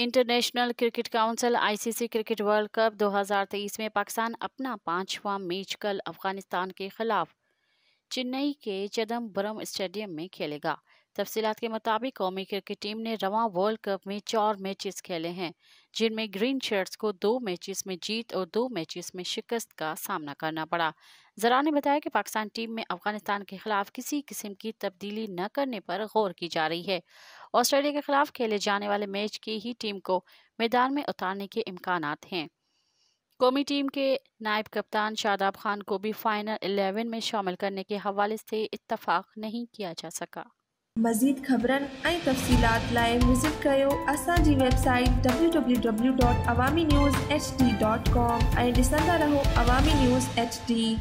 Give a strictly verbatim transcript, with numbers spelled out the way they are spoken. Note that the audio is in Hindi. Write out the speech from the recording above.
International Cricket Council ICC cricket world cup दो हज़ार तेईस में पाकिस्तान अपना पांचवा मैच कल अफगानिस्तान के खिलाफ चेन्नई के चिदम्बरम स्टेडियम में खेलेगा। तफसीलात के मुताबिक कौमी क्रिकेट टीम ने रवां वर्ल्ड कप में चार मैचेस खेले हैं, जिनमें ग्रीन शर्ट्स को दो मैचेस में जीत और दो मैचेस में शिकस्त का सामना करना पड़ा। जरा ने बताया कि पाकिस्तान टीम में अफगानिस्तान के खिलाफ किसी किस्म की तब्दीली न करने पर गौर की जा रही है। ऑस्ट्रेलिया के खिलाफ खेले जाने वाले मैच की ही टीम को मैदान में उतारने के इम्कानात हैं। कौमी टीम के नायब कप्तान शादाब खान को भी फाइनल इलेवन में शामिल करने के हवाले से इत्तफाक नहीं किया जा सका। मज़ीद ख़बरन ऐं तफ़सीलात लाइ विज़िट कयो असांजी website W W W dot Awami news H D dot com ऐं ॾिसंदा रहो अवामी न्यूज़ एच डी।